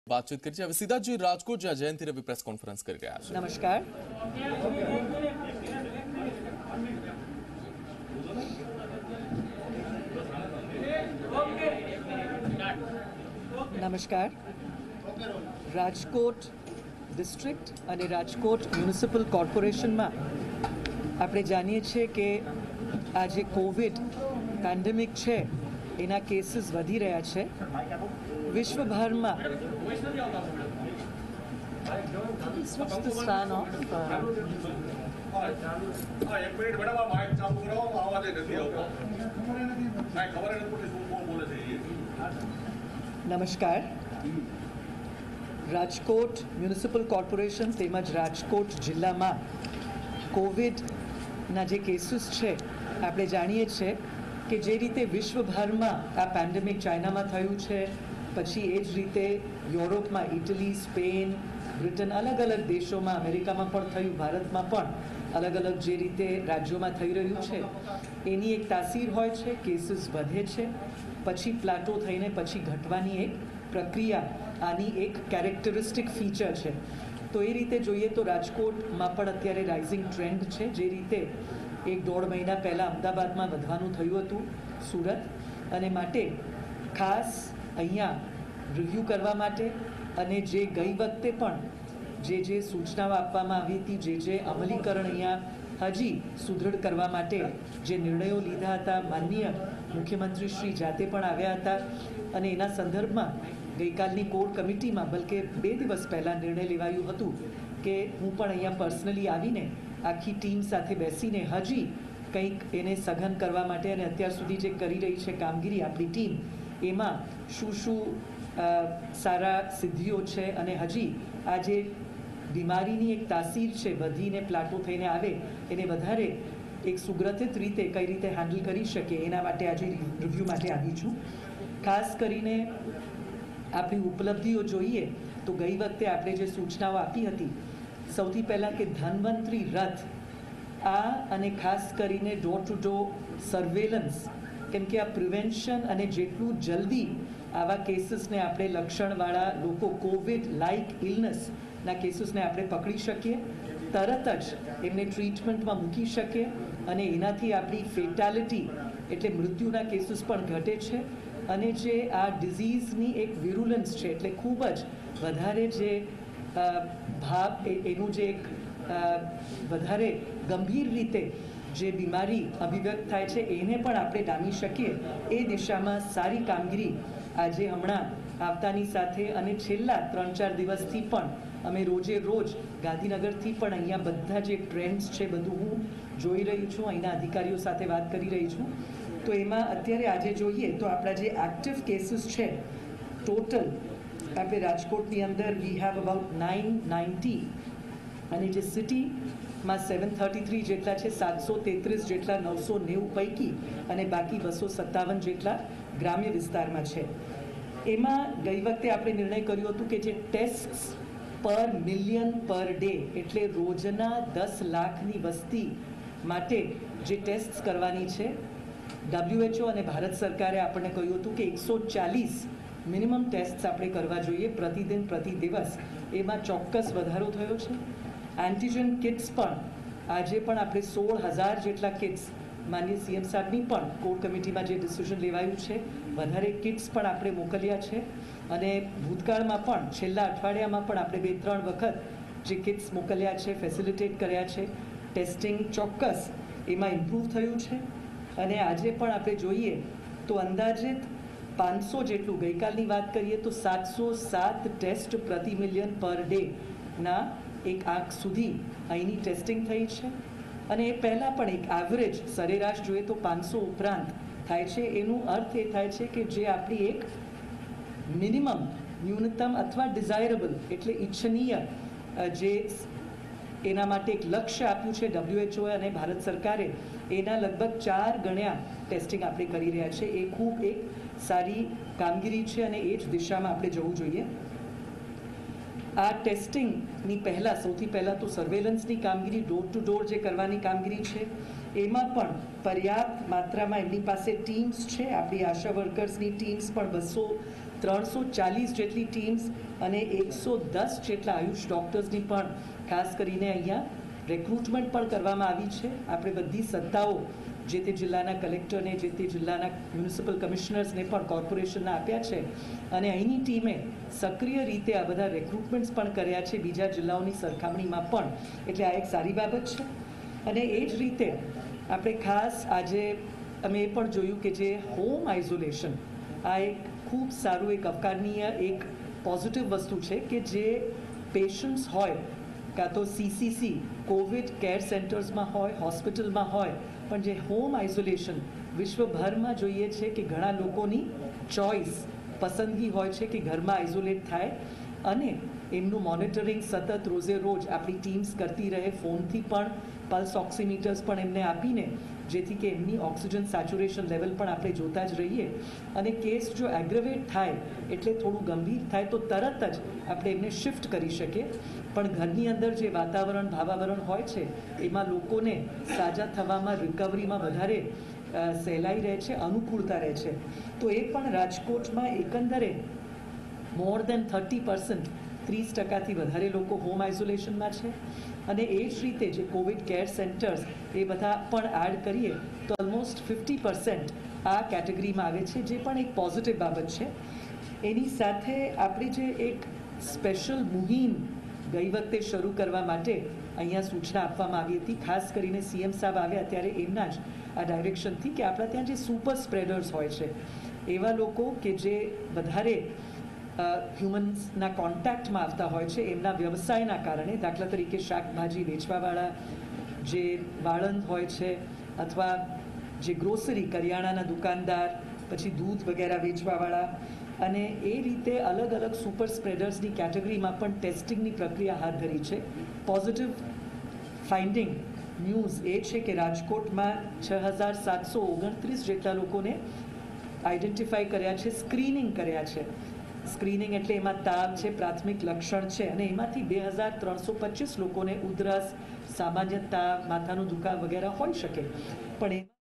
बातचीत કરી છે। હવે સીધા જ રાજકોટ જ્યાં જયંતિ રવિ પ્રેસ કોન્ફરન્સ કરી રહ્યા છે। નમસ્કાર। નમસ્કાર। રાજકોટ ડિસ્ટ્રિક્ટ અને રાજકોટ મ્યુનિસિપલ કોર્પોરેશનમાં આપણે જાણીએ છીએ કે આ જે કોવિડ પેન્ડેમિક છે એના કેસીસ વધી રહ્યા છે વિશ્વભરમાં। નમસ્કાર। રાજકોટ મ્યુનિસિપલ કોર્પોરેશન તેમજ રાજકોટ જિલ્લામાં કોવિડના જે કેસીસ છે આપણે જાણીએ છીએ કે જે રીતે વિશ્વભરમાં આ પેન્ડેમિક ચાઇનામાં થયું છે, પછી એ જ રીતે યુરોપમાં ઇટલી, સ્પેન, બ્રિટન, અલગ અલગ દેશોમાં, અમેરિકામાં પણ થયું, ભારતમાં પણ અલગ અલગ જે રીતે રાજ્યોમાં થઈ રહ્યું છે એની એક તાસીર હોય છે। કેસીસ વધે છે, પછી પ્લાટો થઈને પછી ઘટવાની એક પ્રક્રિયા આની એક કેરેક્ટરિસ્ટિક ફીચર છે। તો એ રીતે જોઈએ તો રાજકોટમાં પણ અત્યારે રાઇઝિંગ ટ્રેન્ડ છે। જે રીતે 1-1.5 મહિના પહેલાં અમદાવાદમાં વધવાનું થયું હતું, સુરત, અને માટે ખાસ અહીંયા રિવ્યૂ કરવા માટે અને જે ગઈ વખતે પણ જે સૂચનાઓ આપવામાં આવી હતી, જે અમલીકરણ અહીંયા હજી સુદૃઢ કરવા માટે જે નિર્ણયો લીધા હતા, માનનીય મુખ્યમંત્રી શ્રી જાતે પણ આવ્યા હતા અને એના સંદર્ભમાં ગઈકાલની કોર કમિટીમાં બલકે 2 દિવસ પહેલાં નિર્ણય લેવાયું હતું કે હું પણ અહીંયા પર્સનલી આવીને આખી ટીમ સાથે બેસીને હજી કંઈક એને સઘન કરવા માટે અને અત્યાર સુધી જે કરી રહી છે કામગીરી આપણી ટીમ, એમાં શું સારા સિદ્ધિઓ છે અને હજી આ જે બીમારીની એક તાસીર છે વધીને પ્લાટો થઈને આવે એને વધારે એક સુગ્રથિત રીતે કઈ રીતે હેન્ડલ કરી શકે એના માટે આજે રિવ્યૂ માટે આવી છું। ખાસ કરીને આપણી ઉપલબ્ધિઓ જોઈએ તો ગઈ વખતે આપણે જે સૂચનાઓ આપી હતી, સૌથી પહેલાં કે ધન્વંતરી રથ આ અને ખાસ કરીને ડોર ટુ ડોર સર્વેલન્સ, કેમ કે આ પ્રિવેન્શન અને જેટલું જલ્દી આવા કેસીસને આપણે લક્ષણવાળા લોકો કોવિડ લાઇક ઇલનેસના કેસીસને આપણે પકડી શકીએ, તરત જ એમને ટ્રીટમેન્ટમાં મૂકી શકીએ અને એનાથી આપણી ફેટાલિટી એટલે મૃત્યુના કેસીસ પણ ઘટે છે અને જે આ ડિઝીઝની એક વિરુલન્સ છે એટલે ખૂબ જ વધારે જે ભાવ એનું જે એક વધારે ગંભીર રીતે જે બીમારી અભિવ્યક્ત થાય છે એને પણ આપણે ડામી શકીએ એ દિશામાં સારી કામગીરી આજે હમણાં આવતાની સાથે અને છેલ્લા 3-4 દિવસથી પણ અમે રોજે રોજ ગાંધીનગરથી પણ અહીંયા બધા જે ટ્રેન્ડ્સ છે બધું હું જોઈ રહી છું, અહીંના અધિકારીઓ સાથે વાત કરી રહી છું। તો એમાં અત્યારે આજે જોઈએ તો આપણા જે એક્ટિવ કેસીસ છે ટોટલ આપણે રાજકોટની અંદર વી હેવ અબાઉટ 990 અને જે સિટીમાં 733 જેટલા છે, 733 જેટલા 990 પૈકી અને બાકી 257 જેટલા ગ્રામ્ય વિસ્તારમાં છે। એમાં ગઈ વખતે આપણે નિર્ણય કર્યો હતો કે જે ટેસ્ટ પર મિલિયન પર ડે એટલે રોજના 10 લાખની વસ્તી માટે જે ટેસ્ટ કરવાની છે, WHO અને ભારત સરકારે આપણને કહ્યું હતું કે 140 મિનિમમ ટેસ્ટ આપણે કરવા જોઈએ પ્રતિદિન પ્રતિ દિવસ। એમાં ચોક્કસ વધારો થયો છે। એન્ટીજન કિટ્સ પણ આજે પણ આપણે 16,000 જેટલા કિટ્સ માનનીય CM સાહેબની પણ કોર કમિટીમાં જે ડિસિઝન લેવાયું છે વધારે કિટ્સ પણ આપણે મોકલ્યા છે અને ભૂતકાળમાં પણ છેલ્લા અઠવાડિયામાં પણ આપણે 2-3 વખત જે કિટ્સ મોકલ્યા છે, ફેસિલિટેટ કર્યા છે। ટેસ્ટિંગ ચોક્કસ એમાં ઇમ્પ્રૂવ થયું છે અને આજે પણ આપણે જોઈએ તો અંદાજિત 500 જેટલું, ગઈકાલની વાત કરીએ તો 707 ટેસ્ટ પ્રતિ મિલિયન પર ડેના એક આંક સુધી અહીંની ટેસ્ટિંગ થઈ છે અને એ પહેલાં પણ એક એવરેજ સરેરાશ જોઈએ તો 500 ઉપરાંત થાય છે। એનું અર્થ એ થાય છે કે જે આપણી એક મિનિમમ, ન્યૂનતમ અથવા ડિઝાયરેબલ એટલે ઈચ્છનીય જે એના માટે એક લક્ષ્ય આપ્યું છે WHO અને ભારત સરકારે, એના લગભગ 4 ગણ્યા ટેસ્ટિંગ આપણે કરી રહ્યા છે। એ ખૂબ એક સારી કામગીરી છે અને એ જ દિશામાં આપણે જવું જોઈએ। આ ટેસ્ટિંગની પહેલાં સૌથી પહેલાં તો સર્વેલન્સની કામગીરી, ડોર ટુ ડોર જે કરવાની કામગીરી છે એમાં પણ પર્યાપ્ત માત્રામાં એમની પાસે ટીમ્સ છે। આપણી આશા વર્કર્સની ટીમ્સ પણ 340 જેટલી ટીમ્સ અને 110 જેટલા આયુષ ડૉક્ટર્સની પણ ખાસ કરીને અહીંયા રિક્રુટમેન્ટ પણ કરવામાં આવી છે. આપણે બધી સત્તાઓ જે તે જિલ્લાના કલેક્ટરને, જે તે જિલ્લાના મ્યુનિસિપલ કમિશનર્સને પણ કોર્પોરેશનના આપ્યા છે અને અહીંની ટીમે સક્રિય રીતે આ બધા રિક્રુટમેન્ટ્સ પણ કર્યા છે બીજા જિલ્લાઓની સરખામણીમાં પણ. એટલે આ એક સારી બાબત છે. અને એ જ રીતે આપણે ખાસ આજે અમે એ પણ જોયું કે જે હોમ આઇસોલેશન, આ એક ખૂબ સારું એક આવકારણીય એક પોઝિટિવ વસ્તુ છે કે જે પેશન્ટ્સ હોય કાં તો CCC કોવિડ કેર સેન્ટર્સમાં હોય, હોસ્પિટલમાં હોય, પણ જે હોમ આઇસોલેશન વિશ્વભરમાં જોઈએ છે કે ઘણા લોકોની ચોઇસ, પસંદગી હોય છે કે ઘરમાં આઇસોલેટ થાય અને એમનું મોનિટરિંગ સતત રોજે રોજ આપણી ટીમ્સ કરતી રહે, ફોનથી પણ પલ્સ ઓક્સિમીટર્સ પણ એમને આપીને, જેથી કે એમની ઓક્સિજન સેચ્યુરેશન લેવલ પણ આપણે જોતા જ રહીએ. અને કેસ જો એગ્રેવેટ થાય એટલે થોડું ગંભીર થાય તો તરત જ આપણે એમને શિફ્ટ કરી શકીએ. પણ ઘરની અંદર જે વાતાવરણ, ભાવાવરણ હોય છે એમાં લોકોને સાજા થવામાં, રિકવરીમાં વધારે સહેલાઈ રહે છે, અનુકૂળતા રહે છે. તો એ પણ રાજકોટમાં એકંદરે મોર દેન 30%, 30%થી વધારે લોકો હોમ આઇસોલેશનમાં છે. અને એ જ રીતે જે કોવિડ કેર સેન્ટર્સ એ બધા પણ એડ કરીએ તો ઓલમોસ્ટ 50% આ કેટેગરીમાં આવે છે, જે પણ એક પોઝિટિવ બાબત છે. એની સાથે આપણે જે એક સ્પેશિયલ મુહિમ ગઈ વખતે શરૂ કરવા માટે અહીંયા સૂચના આપવામાં આવી હતી, ખાસ કરીને CM સાહેબ આવ્યા ત્યારે એમના જ આ ડાયરેક્શનથી, કે આપણા ત્યાં જે સુપર સ્પ્રેડર્સ હોય છે એવા લોકો કે જે વધારે હ્યુમન્સના કોન્ટેક્ટમાં આવતા હોય છે એમના વ્યવસાયના કારણે, દાખલા તરીકે શાકભાજી વેચવાવાળા, જે વાળંદ હોય છે, અથવા જે ગ્રોસરી કરિયાણાના દુકાનદાર, પછી દૂધ વગેરે વેચવાવાળા, અને એ રીતે અલગ અલગ સુપર સ્પ્રેડર્સની કેટેગરીમાં પણ ટેસ્ટિંગની પ્રક્રિયા હાથ ધરી છે. પોઝિટિવ ફાઇન્ડિંગ ન્યૂઝ એ છે કે રાજકોટમાં 6729 જેટલા લોકોને આઈડેન્ટિફાઈ કર્યા છે, સ્ક્રીનિંગ કર્યા છે. સ્ક્રીનિંગ એટલે એમાં તાવ છે, પ્રાથમિક લક્ષણ છે, અને એમાંથી 2325 લોકોને ઉધરસ, સામાન્ય તાવ, માથાનો દુખાવો વગેરે હોઈ શકે. પણ